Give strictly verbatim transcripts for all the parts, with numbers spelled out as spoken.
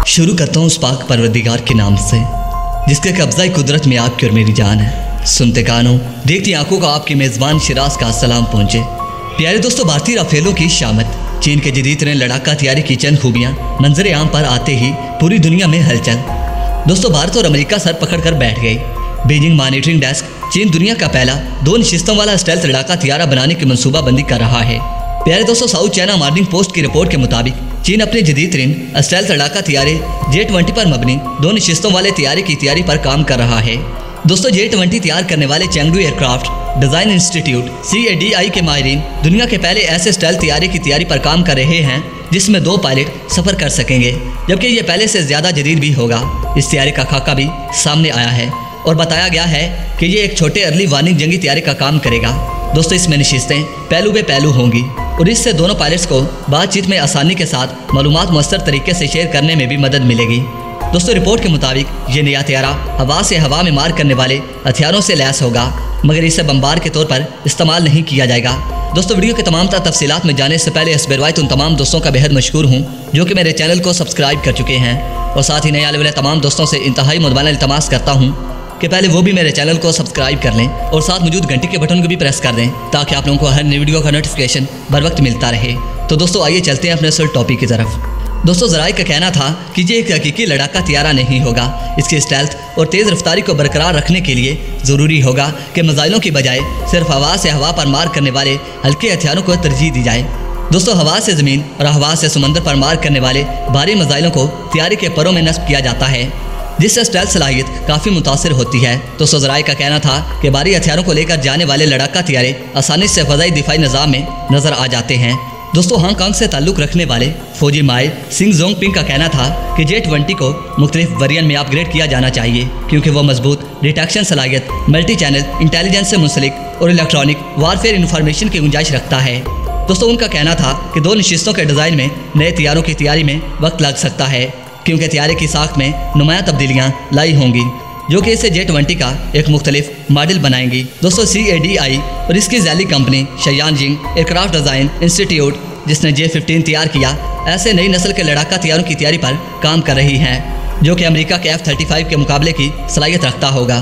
शुरू करता हूँ उस पाक परवरदिगार के नाम से जिसके कब्ज़ा कुदरत में आपकी और मेरी जान है। सुनते कानों देखती आंखों का आपके मेज़बान शिराज का सलाम पहुँचे। प्यारे दोस्तों, भारतीय राफेलों की शामत, चीन के जदीद तरीन लड़ाका तैयारी की चंद खूबियाँ मंजर आम पर आते ही पूरी दुनिया में हलचल। दोस्तों, भारत और अमेरिका सर पकड़ कर बैठ गए। बीजिंग मॉनिटरिंग डेस्क चीन दुनिया का पहला दो नशिस्तों वाला स्टेल्थ लड़ाका तैयारा बनाने की मनसूबाबंदी कर रहा है। प्यारे दोस्तों, साउथ चाइना मॉर्निंग पोस्ट की रिपोर्ट के मुताबिक चीन अपने जदीद तरीन स्टेल्थ लड़ाका तैयारे जे ट्वेंटी पर मबनी दो नशिस्तों वाले तैयारे की तैयारी पर काम कर रहा है। दोस्तों, जे ट्वेंटी तैयार करने वाले Chengdu aircraft design institute C A D I के माहिरीन दुनिया के पहले ऐसे स्टेल्थ तैयारे की तैयारी पर काम कर रहे हैं जिसमें दो पायलट सफ़र कर सकेंगे, जबकि ये पहले से ज़्यादा जदीद भी होगा। इस तैयारे का खाका भी सामने आया है और बताया गया है कि ये एक छोटे अर्ली वार्निंग जंगी तैयारे का काम करेगा। दोस्तों, इसमें नशिस्तें पहलू बे पहलू होंगी और इससे दोनों पायलट्स को बातचीत में आसानी के साथ मालूमात मुअस्सर तरीके से शेयर करने में भी मदद मिलेगी। दोस्तों, रिपोर्ट के मुताबिक ये नया तैयारा हवा से हवा में मार करने वाले हथियारों से लैस होगा, मगर इसे बम्बार के तौर पर इस्तेमाल नहीं किया जाएगा। दोस्तों, वीडियो के तमाम तफसीलात में जाने से पहले असबरवायत उन तमाम दोस्तों का बेहद मशहूर हूँ जो कि मेरे चैनल को सब्सक्राइब कर चुके हैं और साथ ही नए आने वाले तमाम दोस्तों से इंतहाई मुदबाना इल्तमास करता हूँ कि पहले वो भी मेरे चैनल को सब्सक्राइब कर लें और साथ मौजूद घंटी के बटन को भी प्रेस कर दें ताकि आप लोगों को हर नई वीडियो का नोटिफिकेशन बर वक्त मिलता रहे। तो दोस्तों, आइए चलते हैं अपने असल टॉपिक की तरफ। दोस्तों, ज़राए का कहना था कि ये एक हकीकी लड़ाका तैयारा नहीं होगा। इसकी स्टेल्थ और तेज़ रफ्तारी को बरकरार रखने के लिए ज़रूरी होगा कि मिसाइलों की बजाय सिर्फ हवा से हवा पर मार करने वाले हल्के हथियारों को तरजीह दी जाए। दोस्तों, हवा से ज़मीन और हवा से समंदर पर मार करने वाले भारी मिसाइलों को तैयारी के परों में नस्ब किया जाता है, जिससे स्टेल्थ सलाहियत काफ़ी मुतासिर होती है। तो ज़राए का कहना था कि भारी हथियारों को लेकर जाने वाले लड़ाका तैयारे आसानी से फ़ज़ाई दिफाई निज़ाम में नज़र आ जाते हैं। दोस्तों, हांगकांग से ताल्लुक़ रखने वाले फौजी माहिर सिंग जोंग पिंग का कहना था कि जे ट्वेंटी को मुख्तलिफ वेरिएंट में अपग्रेड किया जाना चाहिए क्योंकि वह मजबूत डिटेक्शन सलाहियत, मल्टी चैनल इंटेलिजेंस से मुंसलिक और इलेक्ट्रॉनिक वारफेयर इंफॉर्मेशन की गुंजाइश रखता है। दोस्तों, उनका कहना था कि दो नशिस्तों के डिज़ाइन में नए तैयारों की तैयारी में वक्त लग सकता है क्योंकि तैयारे की साख में नुमाया तब्दीलियाँ लाई होंगी जो कि इसे जे ट्वेंटी का एक मुख्तलिफ मॉडल बनाएंगी। दोस्तों, सी ए डी आई और इसकी जैली company Shenyang aircraft design institute जिसने जे फिफ्टीन तैयार किया ऐसे नई नस्ल के लड़ाका तैयारों की तैयारी पर काम कर रही हैं जो कि अमेरिका के एफ थर्टी फाइव के मुकाबले की सलाहियत रखता होगा।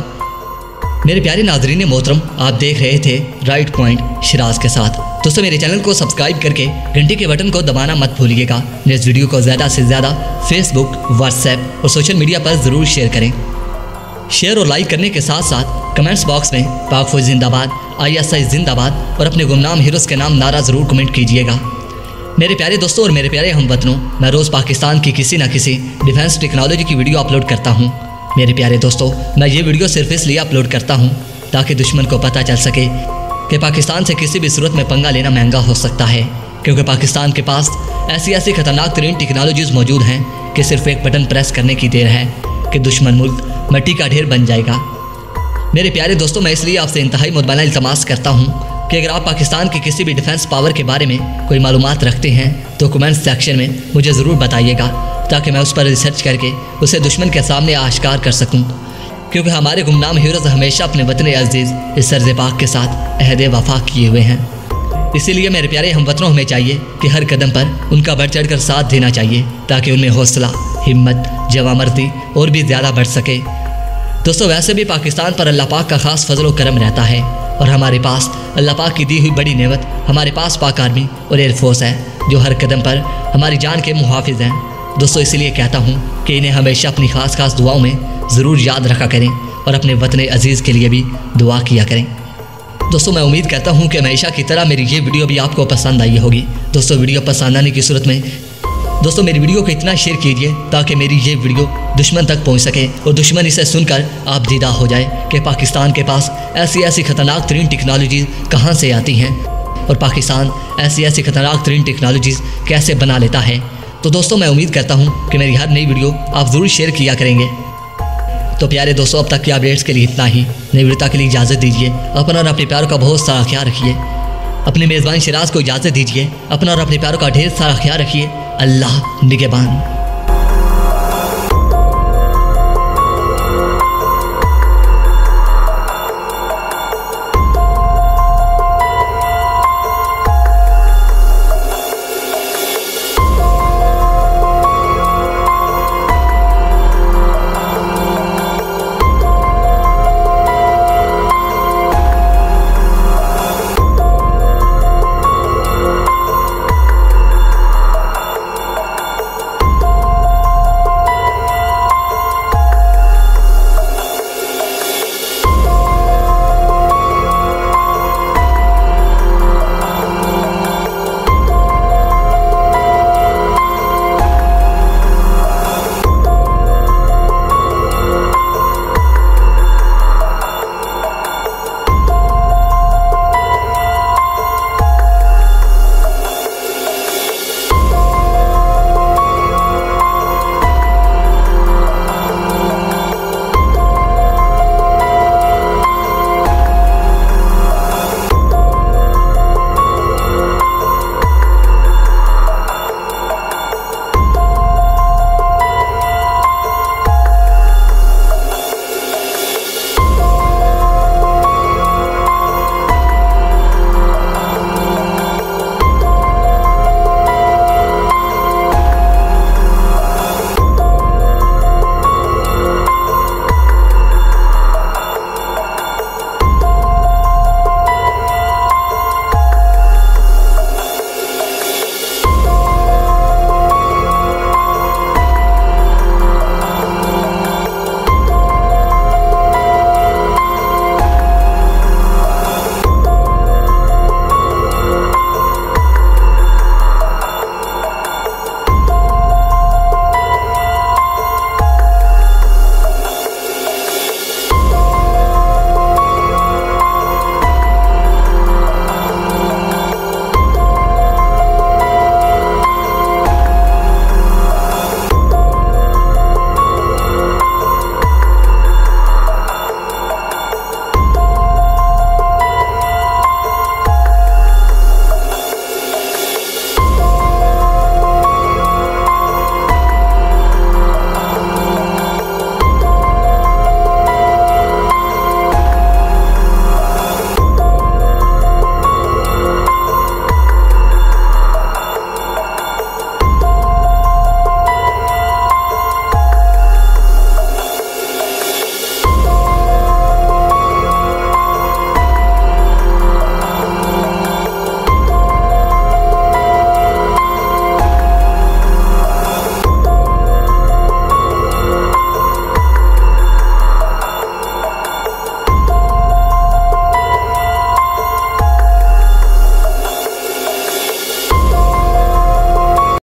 मेरे प्यारे नाजरीन मोहतरम, आप देख रहे थे राइट पॉइंट शिराज के साथ। दोस्तों, मेरे चैनल को सब्सक्राइब करके घंटी के बटन को दबाना मत भूलिएगा। इस वीडियो को ज़्यादा से ज़्यादा फेसबुक, व्हाट्सएप और सोशल मीडिया पर ज़रूर शेयर करें। शेयर और लाइक करने के साथ साथ कमेंट्स बॉक्स में पाक फौज जिंदाबाद, आई एस आई जिंदाबाद और अपने गुमनाम हीरोज़ के नाम नारा ज़रूर कमेंट कीजिएगा। मेरे प्यारे दोस्तों और मेरे प्यारे हमवतनों, मैं रोज़ पाकिस्तान की किसी न किसी डिफेंस टेक्नोलॉजी की वीडियो अपलोड करता हूँ। मेरे प्यारे दोस्तों, मैं ये वीडियो सिर्फ इसलिए अपलोड करता हूँ ताकि दुश्मन को पता चल सके कि पाकिस्तान से किसी भी सूरत में पंगा लेना महंगा हो सकता है, क्योंकि पाकिस्तान के पास ऐसी ऐसी खतरनाक तरीन टेक्नोलॉजीज़ मौजूद हैं कि सिर्फ एक बटन प्रेस करने की देर है कि दुश्मन मुल्क मिट्टी का ढेर बन जाएगा। मेरे प्यारे दोस्तों, मैं इसलिए आपसे इंतहाई मुदबाना इल्तमास करता हूँ कि अगर आप पाकिस्तान की किसी भी डिफेंस पावर के बारे में कोई मालूमात रखते हैं तो कमेंट सेक्शन में मुझे ज़रूर बताइएगा ताकि मैं उस पर रिसर्च करके उसे दुश्मन के सामने आश्कार कर सकूं, क्योंकि हमारे गुमनाम हीरोज़ हमेशा अपने वतन अजीज़ इस सर्ज़ पाक के साथ अहद वफा किए हुए हैं। इसीलिए मेरे प्यारे हमवतनों, हमें चाहिए कि हर कदम पर उनका बढ़ चढ़ कर साथ देना चाहिए ताकि उनमें हौसला, हिम्मत, जवामर्दी और भी ज़्यादा बढ़ सके। दोस्तों, वैसे भी पाकिस्तान पर अल्लाह पाक का ख़ास फजल व करम रहता है और हमारे पास अल्लाह पाक की दी हुई बड़ी नेमत हमारे पास पाक आर्मी और एयरफोर्स है जो हर कदम पर हमारी जान के मुहाफिज हैं। दोस्तों, इसलिए कहता हूँ कि इन्हें हमेशा अपनी ख़ास खास दुआओं में ज़रूर याद रखा करें और अपने वतन अजीज़ के लिए भी दुआ किया करें। दोस्तों, मैं उम्मीद करता हूँ कि हमेशा की तरह मेरी ये वीडियो भी आपको पसंद आई होगी। दोस्तों, वीडियो पसंद आने की सूरत में दोस्तों मेरी वीडियो को इतना शेयर कीजिए ताकि मेरी ये वीडियो दुश्मन तक पहुंच सके और दुश्मन इसे सुनकर आप दीदा हो जाए कि पाकिस्तान के पास ऐसी ऐसी खतरनाक तरीन टेक्नोलॉजीज़ कहाँ से आती हैं और पाकिस्तान ऐसी ऐसी खतरनाक तरीन टेक्नोलॉजीज़ कैसे बना लेता है। तो दोस्तों, मैं उम्मीद करता हूँ कि मेरी हर नई वीडियो आप ज़रूर शेयर किया करेंगे। तो प्यारे दोस्तों, अब तक के अपडेट्स के लिए इतना ही। नई वीडियो के लिए इजाज़त दीजिए। अपना और अपने प्यारों का बहुत सारा ख्याल रखिए। अपने मेज़बान शिराज को इजाज़त दीजिए। अपना और अपने प्यारों का ढेर सारा ख्याल रखिए। अल्लाह निगहबान।